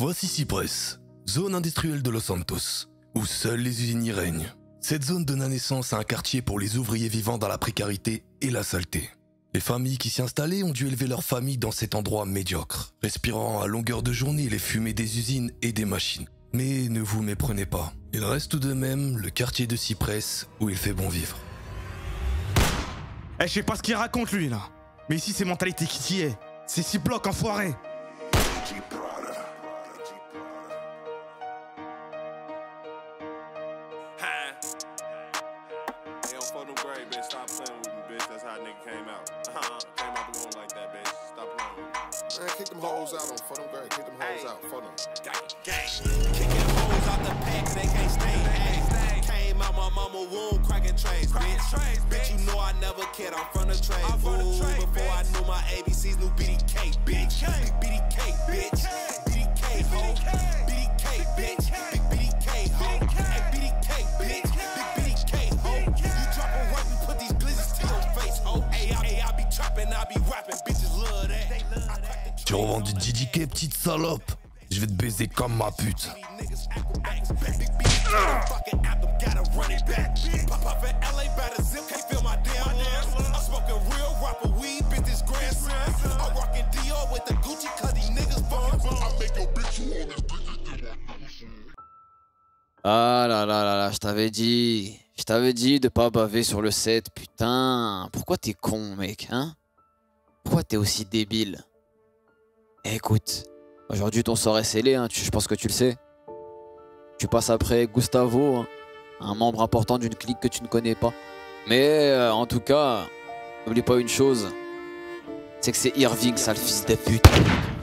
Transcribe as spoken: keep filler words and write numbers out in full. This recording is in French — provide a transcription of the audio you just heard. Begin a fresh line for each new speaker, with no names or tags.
Voici Cypress, zone industrielle de Los Santos, où seules les usines y règnent. Cette zone donna naissance à un quartier pour les ouvriers vivant dans la précarité et la saleté. Les familles qui s'y installaient ont dû élever leurs familles dans cet endroit médiocre, respirant à longueur de journée les fumées des usines et des machines. Mais ne vous méprenez pas, il reste tout de même le quartier de Cypress où il fait bon vivre.
Eh, je sais pas ce qu'il raconte lui là, mais ici c'est mentalité qui t'y est. C'est six blocs enfoiré.
Man, kick them hoes out on for them girl. Kick them hoes out for them. Kicking hoes out the pack, they can't stay. Came out my mama womb, cracking trays, bitch. Bitch, you know I never cared. I'm from the trade. Fool. Before I knew my A B Cs, new B D K, bitch. Big B D K, bitch. B D K, ho. B D K, bitch. Big B D K, ho. Hey, B D K, bitch. Big B D K, ho. You drop a right, we put these blizzards to your face, ho. Hey, I, I be trapping, I be rapping, bitches love that.
Tu revendiques D D K, petite salope. Je vais te baiser comme ma pute.
Ah là là là là, je t'avais dit. Je t'avais dit de pas baver sur le set, putain. Pourquoi t'es con, mec, hein? Pourquoi t'es aussi débile? Eh, écoute, aujourd'hui ton sort est scellé, hein, tu, je pense que tu le sais. Tu passes après Gustavo, hein, un membre important d'une clique que tu ne connais pas. Mais euh, en tout cas, n'oublie pas une chose, c'est que c'est Irving, sale fils de pute.